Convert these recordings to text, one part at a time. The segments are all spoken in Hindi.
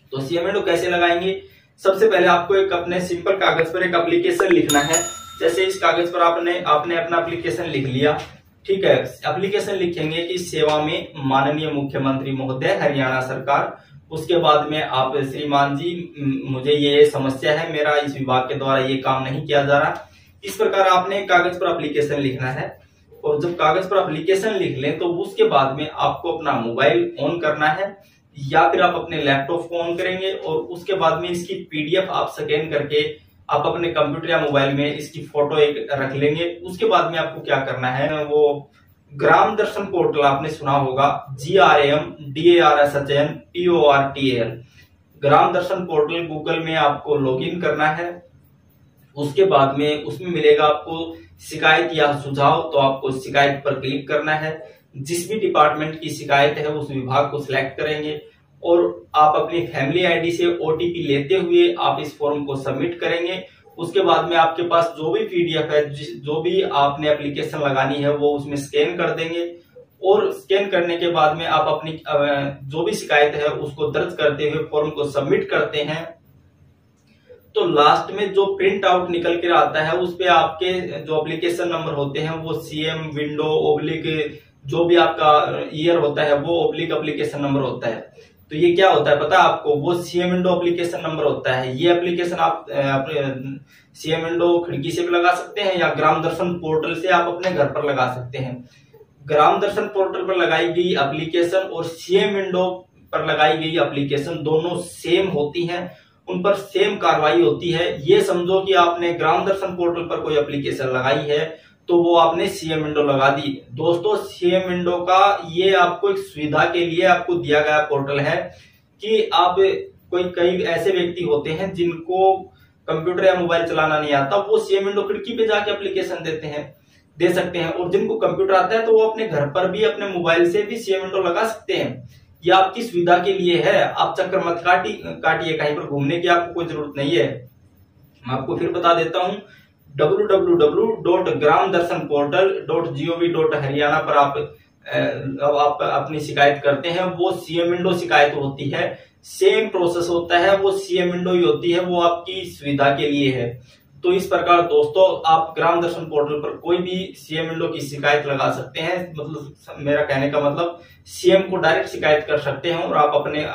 तो सीएम विंडो कैसे लगाएंगे? सबसे पहले आपको एक अपने सिंपल कागज पर एक एप्लीकेशन लिखना है। जैसे इस कागज पर आपने अपना एप्लीकेशन लिख लिया, ठीक है। एप्लीकेशन लिखेंगे कि सेवा में माननीय मुख्यमंत्री महोदय हरियाणा सरकार। उसके बाद में आप श्रीमान जी मुझे ये समस्या है, मेरा इस विभाग के द्वारा ये काम नहीं किया जा रहा। इस प्रकार आपने कागज पर एप्लीकेशन लिखना है। और जब कागज पर एप्लीकेशन लिख लें तो उसके बाद में आपको अपना मोबाइल ऑन करना है या फिर आप अपने लैपटॉप को ऑन करेंगे और उसके बाद में इसकी पीडीएफ आप स्कैन करके आप अपने कंप्यूटर या मोबाइल में इसकी फोटो एक रख लेंगे। उसके बाद में आपको क्या करना है, वो ग्राम दर्शन पोर्टल आपने सुना होगा, GRAMDARSHNPORTAL Gram Darshan portal Google में आपको लॉगिन करना है। उसके बाद में उसमें मिलेगा आपको शिकायत या सुझाव, तो आपको शिकायत पर क्लिक करना है। जिस भी डिपार्टमेंट की शिकायत है उस विभाग को सिलेक्ट करेंगे और आप अपनी फैमिली आईडी से ओटीपी लेते हुए आप इस फॉर्म को सबमिट करेंगे। उसके बाद में आपके पास जो भी पीडीएफ है, जो भी आपने एप्लीकेशन लगानी है वो उसमें स्कैन कर देंगे और स्कैन करने के बाद में आप अपनी जो भी शिकायत है उसको दर्ज करते हुए फॉर्म को सबमिट करते हैं। तो लास्ट में जो प्रिंट आउट निकल कर आता है उस पे आपके जो एप्लीकेशन नंबर होते हैं वो सीएम विंडो ओब्लिक जो भी आपका ईयर होता है वो ओब्लिक एप्लीकेशन नंबर होता है। तो ये क्या होता है पता है आपको, वो सीएम विंडो एप्लीकेशन नंबर होता है। ये एप्लीकेशन आप सीएम विंडो खिड़की से भी लगा सकते हैं या ग्राम दर्शन पोर्टल से आप अपने घर पर लगा सकते हैं। ग्राम दर्शन पोर्टल पर लगाई गई एप्लीकेशन और सीएम विंडो पर लगाई गई एप्लीकेशन दोनों सेम होती हैं, उन पर सेम कार्रवाई होती है। ये समझो कि आपने ग्राम दर्शन पोर्टल पर कोई एप्लीकेशन लगाई है तो वो आपने सीएम विंडो लगा दी। दोस्तों सीएम विंडो का ये आपको एक सुविधा के लिए आपको दिया गया पोर्टल है कि आप कई ऐसे व्यक्ति होते हैं जिनको कंप्यूटर या मोबाइल चलाना नहीं आता, वो सीएम विंडो खिड़की पे जाके एप्लीकेशन दे सकते हैं। और जिनको कंप्यूटर आता है तो वो अपने घर पर भी अपने मोबाइल से भी सीएम विंडो लगा सकते हैं। ये आपकी सुविधा के लिए है, आप चक्कर मत काटिए, कहीं पर घूमने की आपको कोई जरूरत नहीं है। मैं आपको फिर बता देता हूँ, www.gramdarsanportal.gov.haryana पर आप अपनी शिकायत करते हैं, वो सीएम विंडो शिकायत होती है। सेम प्रोसेस होता है, वो सीएम विंडो ही होती है, वो आपकी सुविधा के लिए है। तो इस प्रकार दोस्तों आप ग्राम दर्शन पोर्टल पर कोई भी सीएम विंडो की शिकायत लगा सकते हैं। मतलब मेरा कहने का मतलब सीएम को डायरेक्ट शिकायत कर सकते हैं और आप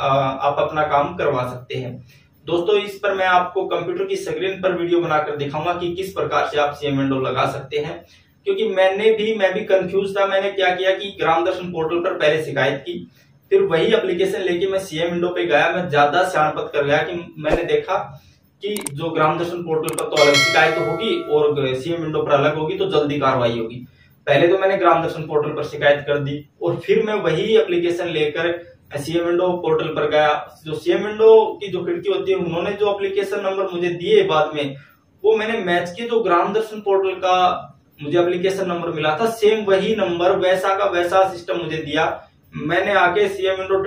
अपना काम करवा सकते हैं। दोस्तों इस पर मैं आपको कंप्यूटर की स्क्रीन पर वीडियो बनाकर दिखाऊंगा कि किस प्रकार से आप सीएम विंडो लगा सकते हैं, क्योंकि मैं भी कंफ्यूज था। मैंने क्या किया कि ग्राम दर्शन पोर्टल पर पहले शिकायत की, फिर वही एप्लीकेशन लेके मैं सीएम विंडो पे गया। मैं ज्यादा सियाणपत कर गया कि मैंने देखा कि जो ग्राम दर्शन पोर्टल पर तो अलग शिकायत होगी और सीएम विंडो पर अलग होगी, तो जल्दी कार्रवाई होगी। पहले तो मैंने ग्राम दर्शन पोर्टल पर शिकायत कर दी और फिर मैं वही एप्लीकेशन लेकर सीएम विंडो पोर्टल पर गया। जो सीएम विंडो की जो खिड़की होती है उन्होंने जो एप्लीकेशन नंबर मुझे दिए बाद में, वो मैंने मैच किए, जो ग्राम दर्शन पोर्टल का मुझे एप्लीकेशन नंबर मिला था सेम वही नंबर वैसा का वैसा सिस्टम मुझे दिया। मैंने आके सीएम विंडो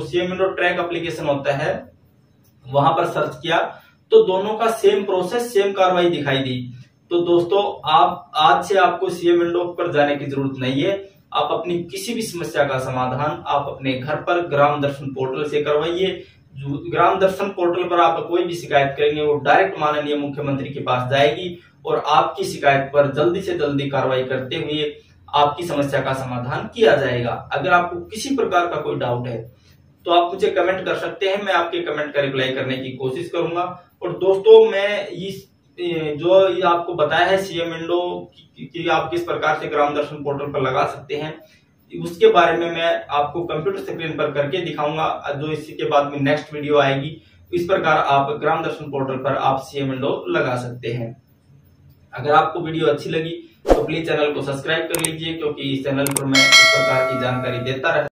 ट्रैक एप्लीकेशन होता है वहां पर सर्च किया तो दोनों का सेम प्रोसेस सेम कार्रवाई दिखाई दी। तो दोस्तों आप आज से आपको सीएम विंडो पर जाने की जरूरत नहीं है। आप अपनी किसी भी समस्या का समाधान आप अपने घर पर ग्राम दर्शन पोर्टल से करवाइए। ग्राम दर्शन पोर्टल पर आप कोई भी शिकायत करेंगे वो डायरेक्ट माननीय मुख्यमंत्री के पास जाएगी और आपकी शिकायत पर जल्दी से जल्दी कार्रवाई करते हुए आपकी समस्या का समाधान किया जाएगा। अगर आपको किसी प्रकार का कोई डाउट है तो आप मुझे कमेंट कर सकते हैं, मैं आपके कमेंट का रिप्लाई करने की कोशिश करूंगा। और दोस्तों मैं इस जो ये आपको बताया है सीएम विंडो कि आप किस प्रकार से ग्राम दर्शन पोर्टल पर लगा सकते हैं, उसके बारे में मैं आपको कंप्यूटर स्क्रीन पर करके दिखाऊंगा, जो इसी के बाद में नेक्स्ट वीडियो आएगी। इस प्रकार आप ग्राम दर्शन पोर्टल पर आप सीएम विंडो लगा सकते हैं। अगर आपको वीडियो अच्छी लगी तो प्लीज चैनल को सब्सक्राइब कर लीजिए, क्योंकि इस चैनल पर मैं इस प्रकार की जानकारी देता रहता हूं।